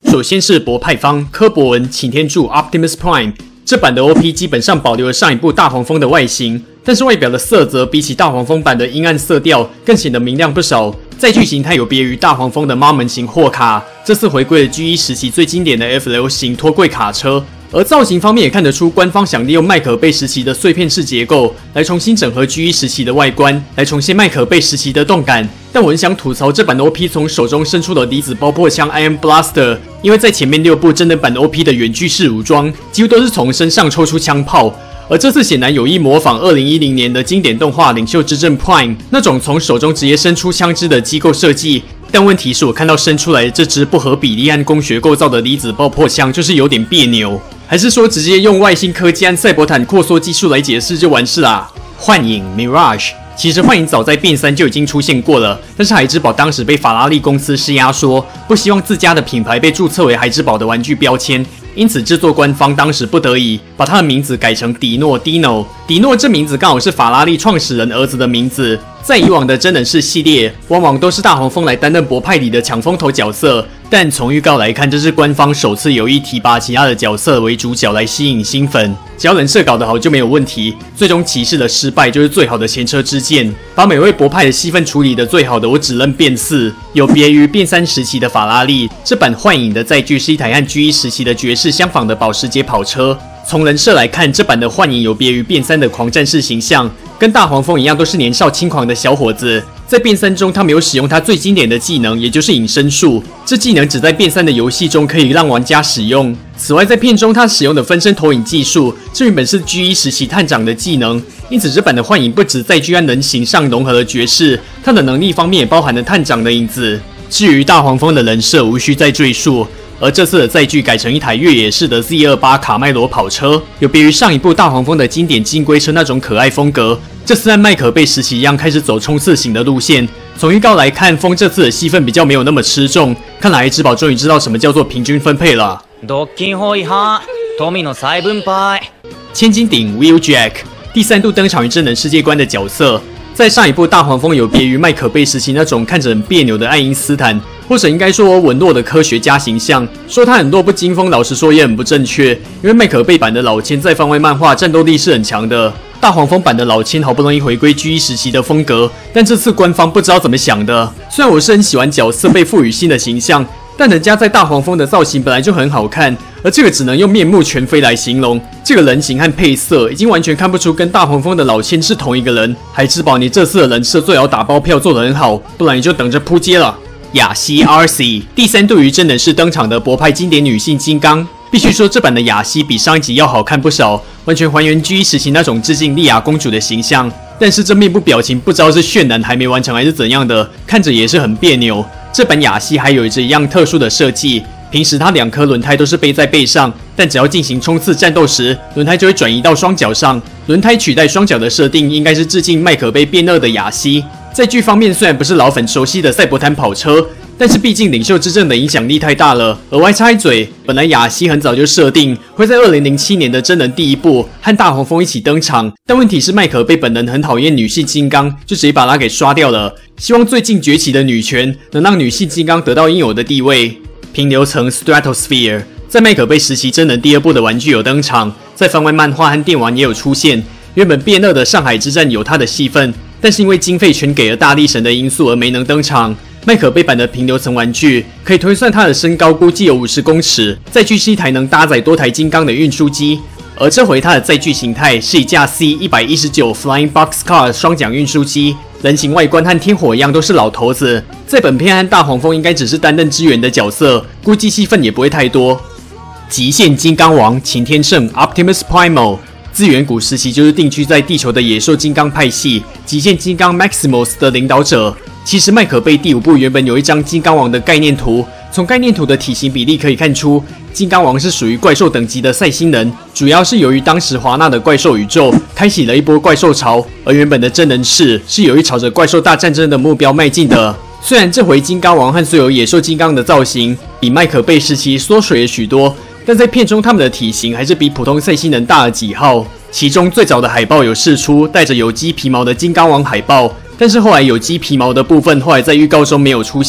首先是博派方柯博文擎天柱 Optimus Prime， 这版的 OP 基本上保留了上一部大黄蜂的外形，但是外表的色泽比起大黄蜂版的阴暗色调更显得明亮不少。载具形态有别于大黄蜂的猫门型货卡，这次回归了 G1 时期最经典的 F6 型拖柜卡车。而造型方面也看得出，官方想利用麦可贝时期的碎片式结构来重新整合 G1 时期的外观，来重现麦可贝时期的动感。但我很想吐槽这版的 OP 从手中伸出的离子爆破枪 Iron Blaster， 因为在前面6部真人版 OP 的远距式武装几乎都是从身上抽出枪炮，而这次显然有意模仿2010年的经典动画《领袖之证 Prime》那种从手中直接伸出枪支的机构设计。但问题是我看到伸出来的这支不合比例和工学构造的离子爆破枪就是有点别扭，还是说直接用外星科技和赛博坦扩缩技术来解释就完事啦？幻影 Mirage， 其实幻影早在变3就已经出现过了，但是孩之宝当时被法拉利公司施压说不希望自家的品牌被注册为孩之宝的玩具标签，因此制作官方当时不得已把他的名字改成迪诺 Dino。迪诺这名字刚好是法拉利创始人儿子的名字。在以往的真人式系列，往往都是大黄蜂来担任博派里的抢风头角色，但从预告来看，这是官方首次有意提拔其他的角色为主角来吸引新粉。只要人设搞得好就没有问题。最终骑士的失败就是最好的前车之鉴，把每位博派的戏份处理得最好的，我只认变4。有别于变3时期的法拉利，这版幻影的载具是一台和 G1 时期的爵士相仿的保时捷跑车。从人设来看，这版的幻影有别于变3的狂战士形象，跟大黄蜂一样都是年少轻狂的小伙子。在变3中，他没有使用他最经典的技能，也就是隐身术。这技能只在变3的游戏中可以让玩家使用。此外，在片中他使用的分身投影技术，这原本是 G1 时期探长的技能，因此这版的幻影不止在载具和人形上融合了爵士，他的能力方面也包含了探长的影子。至于大黄蜂的人设，无需再赘述。而这次的载具改成一台越野式的 Z28 卡麦罗跑车，有别于上一部大黄蜂的经典金龟车那种可爱风格，这次和麦可贝时期一样开始走冲刺型的路线。从预告来看，风这次的戏份比较没有那么吃重，看来孩之宝终于知道什么叫做平均分配了。千斤顶 Wheeljack 第3度登场于真人世界观的角色。在上一部大黄蜂有别于麦可贝时期那种看着很别扭的爱因斯坦，或者应该说稳弱的科学家形象，说他很弱不禁风，老实说也很不正确，因为麦可贝版的老千在番外漫画战斗力是很强的。大黄蜂版的老千好不容易回归 G1 时期的风格，但这次官方不知道怎么想的。虽然我是很喜欢角色被赋予新的形象，但人家在大黄蜂的造型本来就很好看，而这个只能用面目全非来形容。这个人形和配色已经完全看不出跟大黄蜂的老千是同一个人。孩之宝，你这次的人设最好打包票做得很好，不然你就等着扑街了。雅西 RC 第3度于真人式登场的博派经典女性金刚，必须说这版的雅西比上一集要好看不少，完全还原 G1 时期那种致敬莉亚公主的形象。但是这面部表情不知道是渲染还没完成还是怎样的，看着也是很别扭。这版雅西还有着一样特殊的设计，平时它2颗轮胎都是背在背上，但只要进行冲刺战斗时，轮胎就会转移到双脚上。轮胎取代双脚的设定应该是致敬麦可贝变2的雅西。载具方面虽然不是老粉熟悉的赛博坦跑车，但是毕竟领袖之证的影响力太大了。额外插一嘴，本来雅西很早就设定会在2007年的真人第1部和大黄蜂一起登场，但问题是麦可贝本人很讨厌女性金刚，就直接把它给刷掉了。希望最近崛起的女权能让女性金刚得到应有的地位。平流层 Stratosphere 在麦可贝时期真人第2部的玩具有登场，在番外漫画和电玩也有出现。原本变2的上海之战有他的戏份，但是因为经费全给了大力神的因素而没能登场。麦可贝版的平流层玩具可以推算他的身高估计有50公尺，载具是一台能搭载多台金刚的运输机，而这回他的载具形态是一架 C119 Flying Boxcar 双桨运输机，人形外观和天火一样都是老头子，在本片和大黄蜂应该只是担任支援的角色，估计戏份也不会太多。极限金刚王擎天圣 Optimus Primal自远古时期就是定居在地球的野兽金刚派系，极限金刚 Maximus 的领导者。其实麦可贝第5部原本有一张金刚王的概念图，从概念图的体型比例可以看出，金刚王是属于怪兽等级的赛星人，主要是由于当时华纳的怪兽宇宙开启了一波怪兽潮，而原本的真人是有意朝着怪兽大战争的目标迈进的。虽然这回金刚王和所有野兽金刚的造型比麦可贝时期缩水了许多，但在片中他们的体型还是比普通赛星人大了几号。其中最早的海报有释出带着有机皮毛的金刚王海报，但是后来有机皮毛的部分后来在预告中没有出现，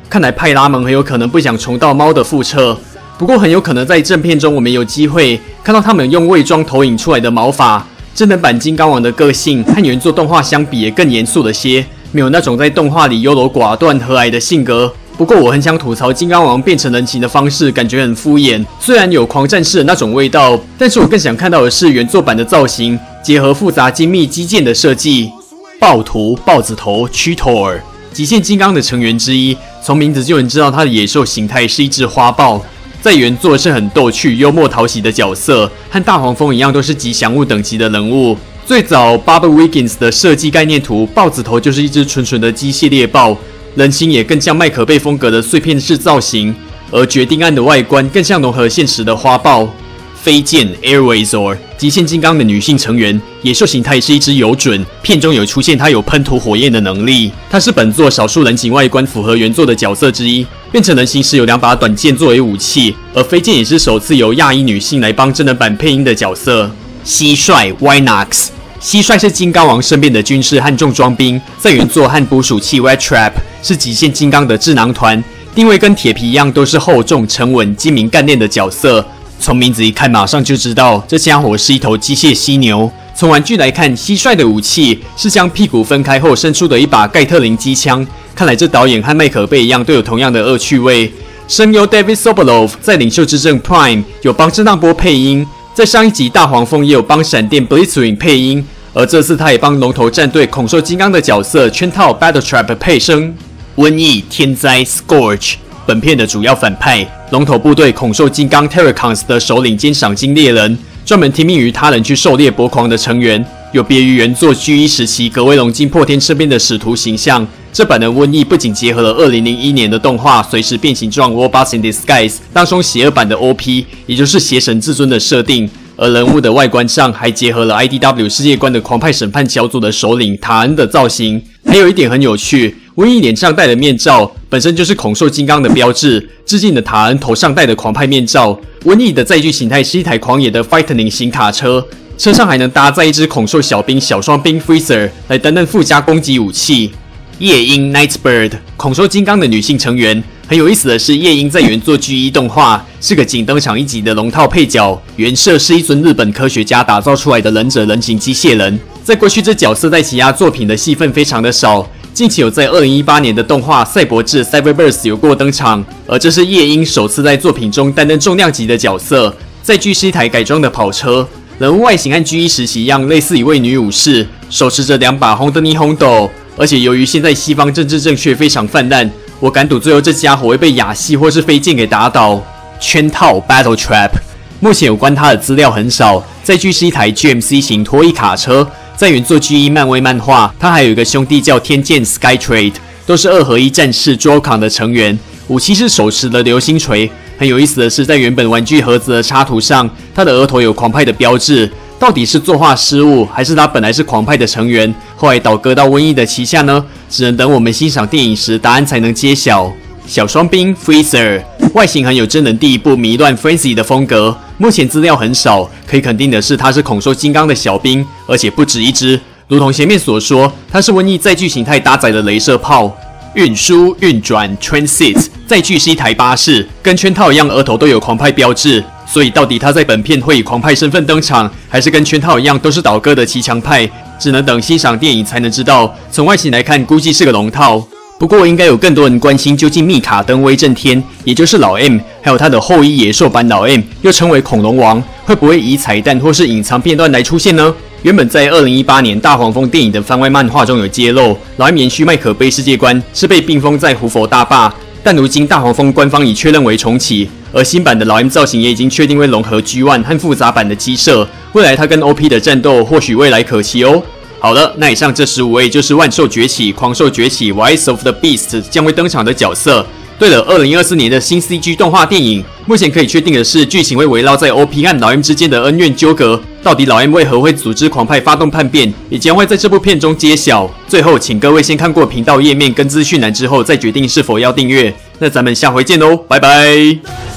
看来派拉蒙很有可能不想重蹈猫的覆辙。不过很有可能在正片中，我们有机会看到他们用伪装投影出来的毛发。真人版金刚王的个性和原作动画相比也更严肃了些，没有那种在动画里优柔寡断和蔼的性格。不过我很想吐槽金刚王变成人形的方式，感觉很敷衍。虽然有狂战士的那种味道，但是我更想看到的是原作版的造型，结合复杂精密机件的设计。暴徒豹子头屈头尔，极限金刚的成员之一，从名字就能知道他的野兽形态是一只花豹。在原作是很逗趣、幽默讨喜的角色，和大黄蜂一样都是吉祥物等级的人物。最早 Bob Wiggins 的设计概念图，豹子头就是一只纯纯的机械猎豹，人形也更像麦可贝风格的碎片式造型，而决定案的外观更像融合现实的花豹。飞剑 Airwazor， 极限金刚的女性成员，野兽形态是一只游隼，片中有出现她有喷吐火焰的能力。她是本作少数人形外观符合原作的角色之一，变成人形时有2把短剑作为武器，而飞剑也是首次由亚裔女性来帮真人版配音的角色。蟋蟀 Wynox， 蟋蟀是金刚王身边的军事和重装兵，在原作和捕鼠器 Rat Trap 是极限金刚的智囊团，定位跟铁皮一样，都是厚重、沉稳、精明干练的角色。从名字一看，马上就知道这家伙是一头机械犀牛。从玩具来看，蟋蟀的武器是将屁股分开后伸出的一把盖特林机枪。看来这导演和麦可贝一样，都有同样的恶趣味。声优 David Sobolov 在《领袖之证 Prime》有帮震荡波配音，在上一集大黄蜂也有帮闪电 Blitzwing 配音，而这次他也帮龙头战队恐兽金刚的角色圈套 Battle Trap 配声。瘟疫天灾 Scourge， 本片的主要反派，龙头部队恐兽金刚 Terracons 的首领兼赏金猎人，专门听命于他人去狩猎博狂的成员，有别于原作 G1 时期格威龙金破天身边的使徒形象。这版的瘟疫不仅结合了2001年的动画随时变形状 Robots in Disguise 当中邪恶版的 OP， 也就是邪神至尊的设定，而人物的外观上还结合了 IDW 世界观的狂派审判小组的首领塔恩的造型。还有一点很有趣，瘟疫脸上戴的面罩本身就是恐兽金刚的标志，致敬了塔恩头上戴的狂派面罩。瘟疫的载具形态是一台狂野的 Frightening 型卡车，车上还能搭载一只恐兽小兵小双兵 Freezer 来担任附加攻击武器。夜鹰 Nightbird， 恐兽金刚的女性成员。很有意思的是，夜鹰在原作 G1 动画是个仅登场一集的龙套配角，原设是一尊日本科学家打造出来的忍者人形机械人。在过去，这角色在其他作品的戏份非常的少，近期有在2018年的动画《赛博志 Cyberverse》有过登场，而这是夜鹰首次在作品中担任重量级的角色。载具是一台改装的跑车，人物外形和 G1 时期一样，类似一位女武士，手持着2把 Hondoni Hondo。而且由于现在西方政治正确非常泛滥，我敢赌最后这家伙会被亚系或是飞剑给打倒。圈套 Battle Trap， 目前有关它的资料很少，载具是一台 GMC 型拖曳卡车，在原作 G1 漫威漫画，它还有一个兄弟叫天剑 Skytrade， 都是2合1战士 Drocon 的成员，武器是手持的流星锤。很有意思的是，在原本玩具盒子的插图上，它的额头有狂派的标志。到底是作画失误，还是他本来是狂派的成员，后来倒戈到瘟疫的旗下呢？只能等我们欣赏电影时，答案才能揭晓。小双兵 Freezer 外形很有真人第一部迷乱 Frenzy 的风格，目前资料很少，可以肯定的是他是恐兽金刚的小兵，而且不止一只。如同前面所说，他是瘟疫载具形态搭载的雷射炮。运输运转 Transit 载具是一台巴士，跟圈套一样，额头都有狂派标志。所以到底他在本片会以狂派身份登场，还是跟圈套一样都是倒戈的骑墙派，只能等欣赏电影才能知道。从外形来看，估计是个龙套。不过应该有更多人关心，究竟密卡登威震天，也就是老 M， 还有他的后裔野兽版老 M， 又称为恐龙王，会不会以彩蛋或是隐藏片段来出现呢？原本在2018年大黄蜂电影的番外漫画中有揭露，老 M 延续麦可贝世界观是被冰封在胡佛大坝，但如今大黄蜂官方已确认为重启，而新版的老 M 造型也已经确定会融合 G1 和复杂版的机设，未来他跟 OP 的战斗或许未来可期哦。好了，那以上这15位就是万兽崛起、狂兽崛起 Rise of the Beast 将会登场的角色。对了，2024年的新 CG 动画电影，目前可以确定的是，剧情会围绕在 OP 和老 M 之间的恩怨纠葛。到底老 M 为何会组织狂派发动叛变，也将会在这部片中揭晓。最后，请各位先看过频道页面跟资讯栏之后，再决定是否要订阅。那咱们下回见喽，拜拜。